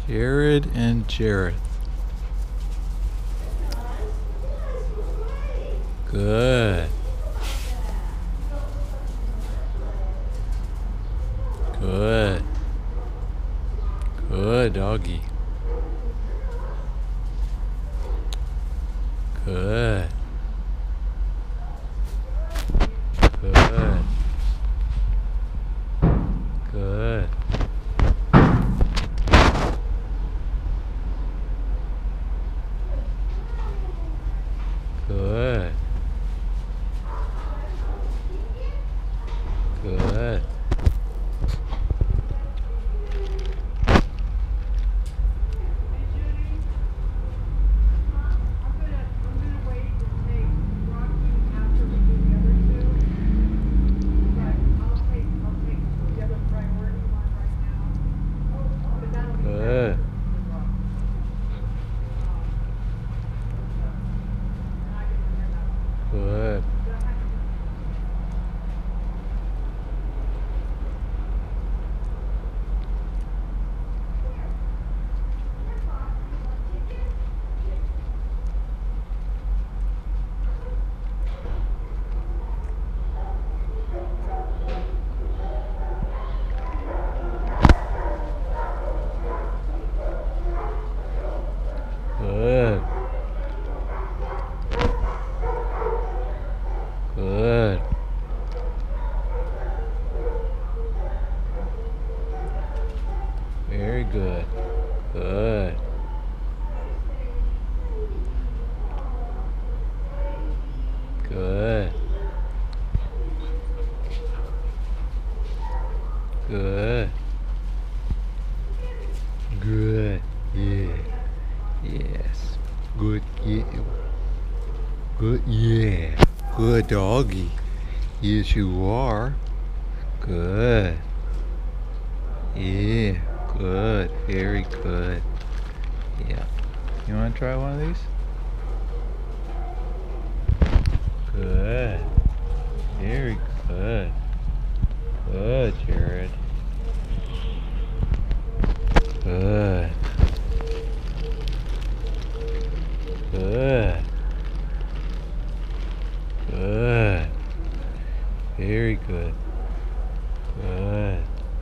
Jared and Jareth. Good. Good. Good doggy. Good. Good. Good. Good. Good. Good. Good. Good. Good. Very good. Good. Good. Good. Good. Yeah. Yes. Good. Yeah. Good. Yeah. Good doggy. Yes, you are. Good. Yeah. Good. Very good. Yeah. You want to try one of these? Good. Very good. Good, Jared. Good. Good. Good. Very good. Good.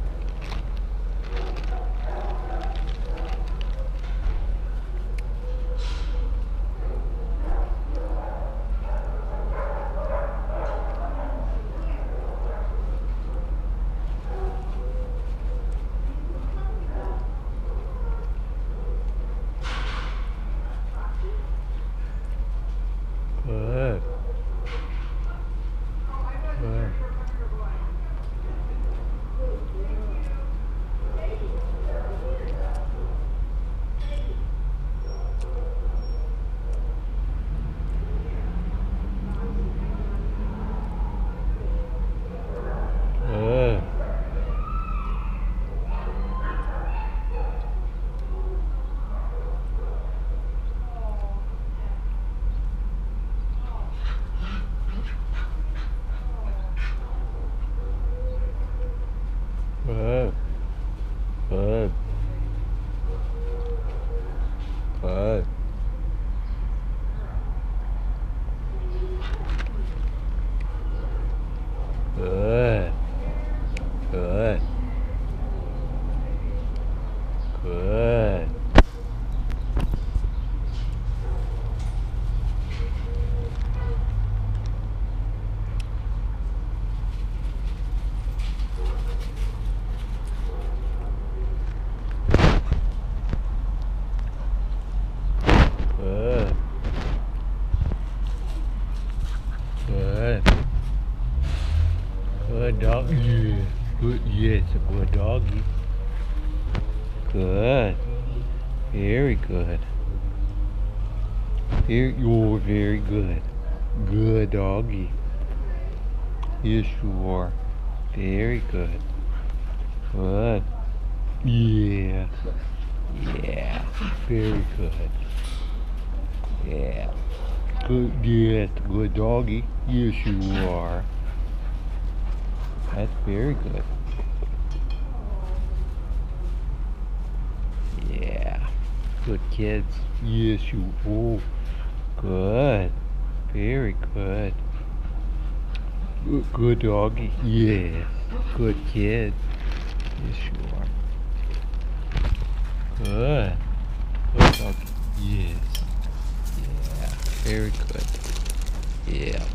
Good. Good. Good. Good. Good. Good. Good. Good. Good. Good. Good. Good dog. Yeah. Good. Yes, a good doggy. Good. Very good. You're very good. Good doggy. Yes, you are. Very good. Good. Yeah. Yeah. Very good. Yeah. Good. Yes, good doggy. Yes, you are. That's very good. Yeah. Good kids. Yes, you. Oh, good. Very good. Good doggy. Yes. Good kid. Yes, you are. Good. Good doggy. Yes. Yeah. Very good. Yeah.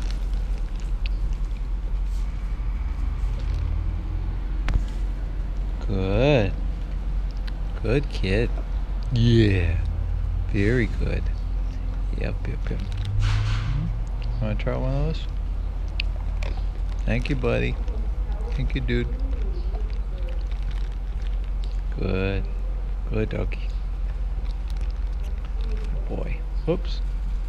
Good. Good kid. Yeah. Very good. Yep. Wanna try one of those? Thank you, buddy. Thank you, dude. Good. Good doggy. Good boy. Whoops.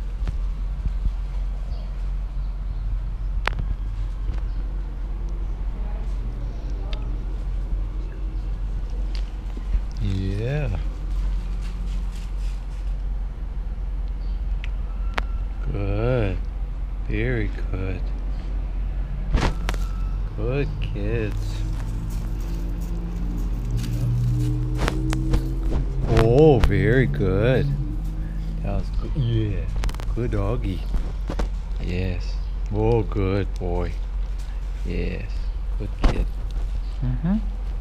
Yeah. Good. Very good. Good kids. Oh, very good. That was good. Yeah. Good doggy. Yes. Oh, good boy. Yes. Good kid. Mm-hmm.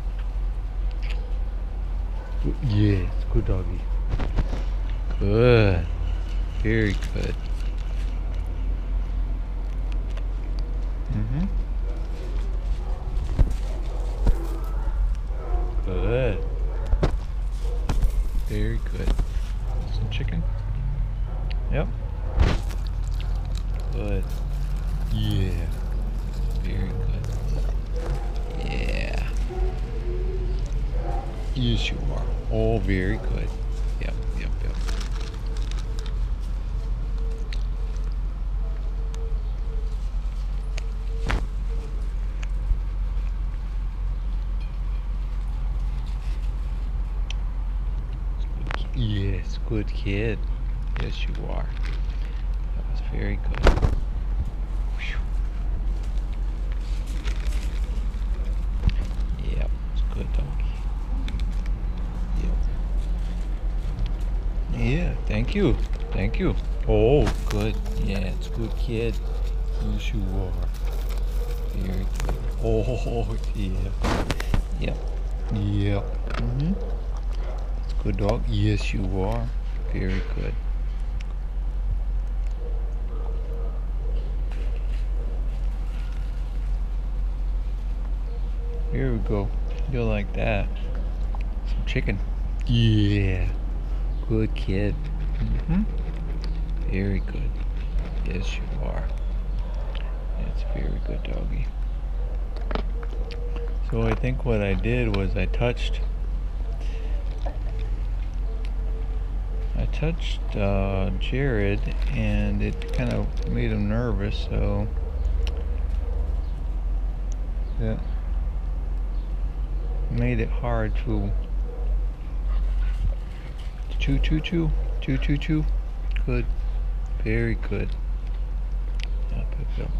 Yes. Good doggy. Good. Very good. Mm-hmm. Good. Very good. Some chicken? Yep. Good. Yeah. Very good. Yeah. Yes, you are. Oh, very good. Yep. Yes, good kid. Yes, you are. That was very good. Whew. Yep, it's good doggy. Yep. Yeah, thank you. Thank you. Oh, good. Yeah, it's good kid. Yes, you are. Very good. Oh, yeah. Yep. Mm-hmm. It's good dog. Yes, you are. Very good. Here we go. You'll like that. Some chicken. Yeah. Good kid. Mm-hmm. Very good. Yes, you are. It's a very good doggy. So I think what I did was I touched Jared, and it kind of made him nervous, so that made it hard to chew. Good. Very good. Yep.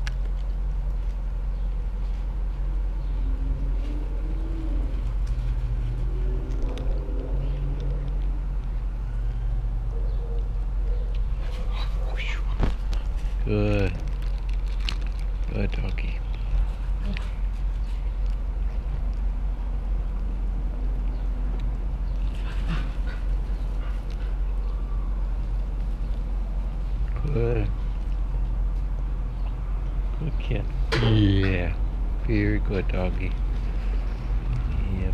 Good. Good doggy. Good. Good kid. Yeah. Very good doggy. Yep.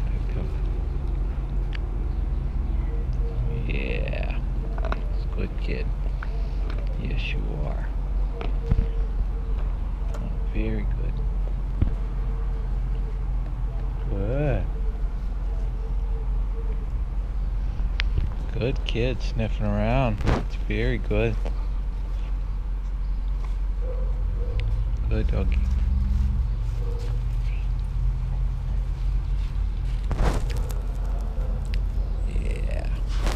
Yeah. It's a good kid. Yes, you are. Oh, very good. Good. Good kid sniffing around. It's very good. Good doggy. Yeah.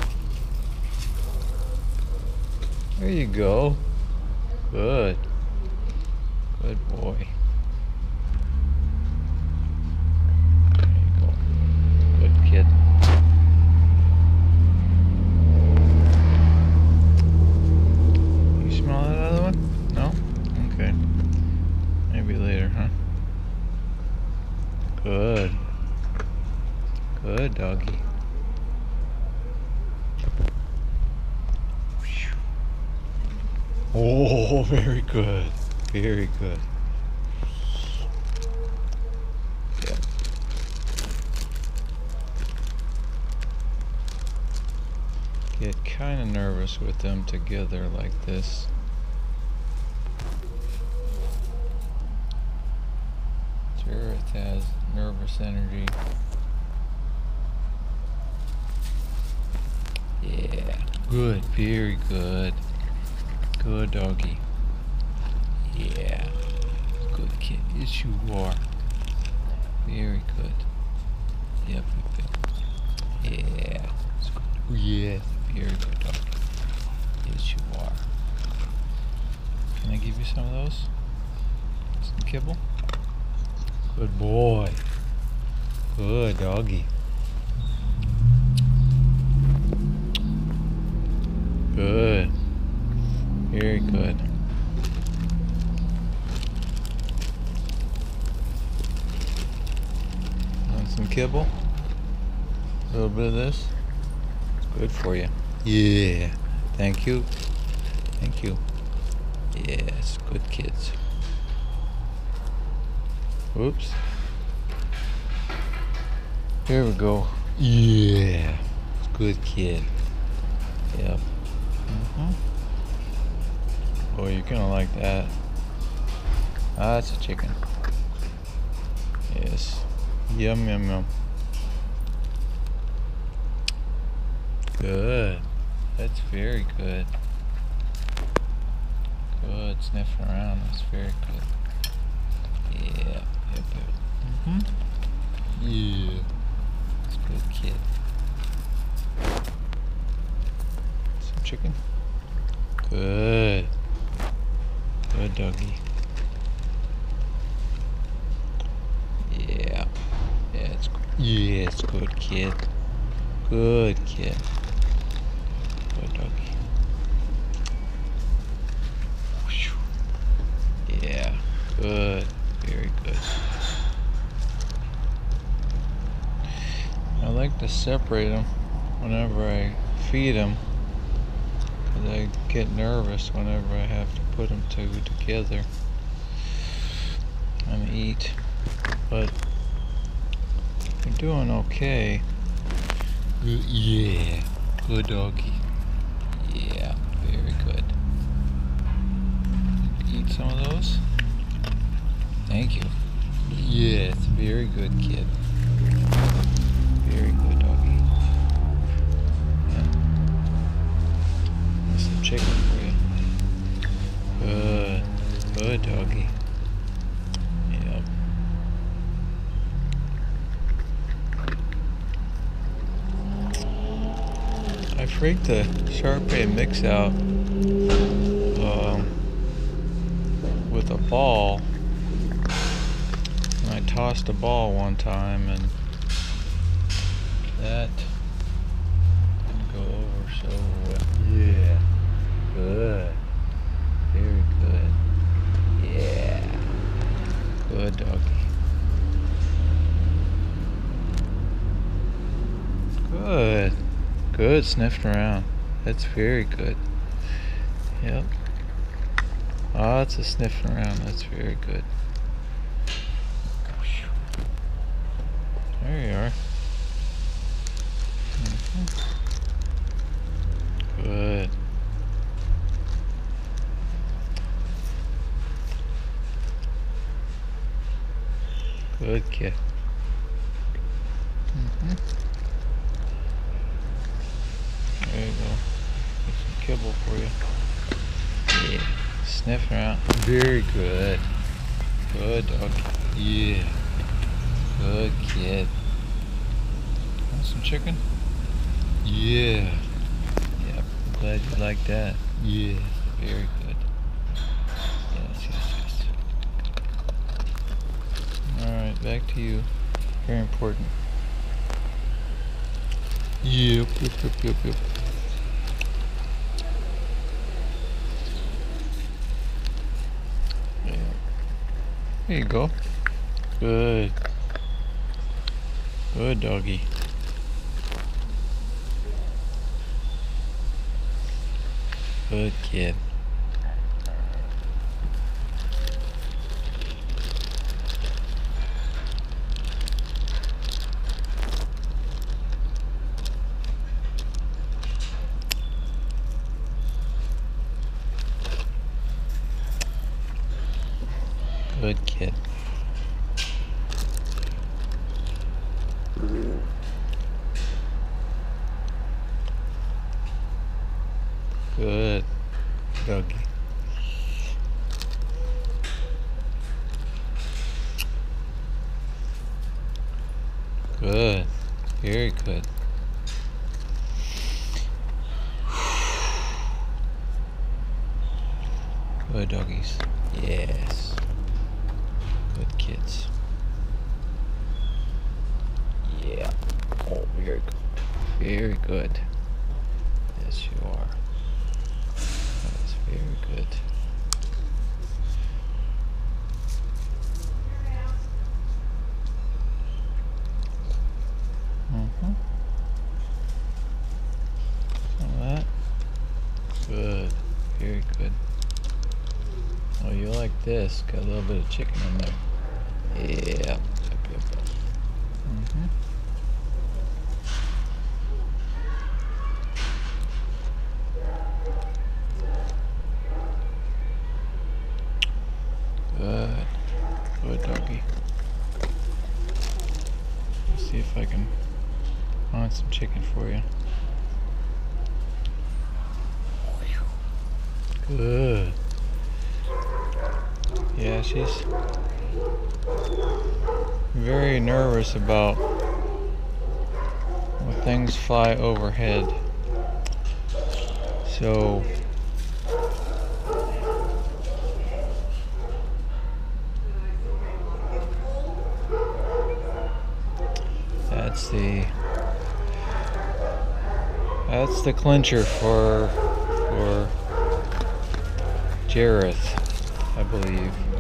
There you go. Good. Good boy. There you go. Good kid. Good doggy. Oh, very good. Very good. Yeah. Get kind of nervous with them together like this. Jareth has nervous energy. Yeah. Good. Very good. Good doggy. Yeah. Good kid. Yes, you are. Very good. Yep. Yeah. It's good. Oh, yeah. Very good doggy. Yes, you are. Can I give you some of those? Some kibble? Good boy. Good doggy. Good. Very good. Want some kibble? A little bit of this? It's good for you. Yeah. Thank you. Thank you. Yes, good kids. Oops. Here we go. Yeah. Good kid. Yep. Oh, you're gonna like that. Ah, that's a chicken. Yes. Yum, yum, yum. Good. That's very good. Good. Sniffing around. That's very good. Yeah. Yep. Yeah. That's a good kid. Some chicken. Good. Good doggy. Yeah. Yeah, it's good kid. Good kid. Good doggy. Yeah. Good. Very good. I like to separate them whenever I feed them, because I get nervous whenever I have to put them two together and eat. But they're doing okay. Good, yeah. Good doggy. Yeah, very good. Eat some of those. Thank you. Yes, very good kid. Very good doggy. Yeah. There's some chicken for you. Good. Good doggy. Yep. I freaked the Shar-Pei mix out with a ball. And I tossed a ball one time and that didn't go over so well. Yeah. Good. Very good. Yeah. Good doggy. Good. Good sniffing around. That's very good. Yep. Lots of sniffing around. That's very good. There you are. Good. Good kid. There you go. Get some kibble for you. Yeah. Sniffing around. Very good. Good dog. Yeah. Good kid. Want some chicken? Yeah. Yep. I'm glad you like that. Yeah. Very good. Yes. Alright, back to you. Very important. Yep. Yeah. There you go. Good. Good doggy. Good kid. Good kid. Good doggy. Good. Very good. Good doggies. Yes. Good kids. Yeah. Oh, very good. Very good. Yes, you are. That's very good. Mm-hmm. Some of that. Good. Very good. Oh, you like this. Got a little bit of chicken in there. Yeah. Yep, yep, yep. Mm-hmm. Good. Good doggy. Let's see if I can find some chicken for you. Good. Yeah, she's very nervous about when things fly overhead. So that's the clincher for Jareth, I believe.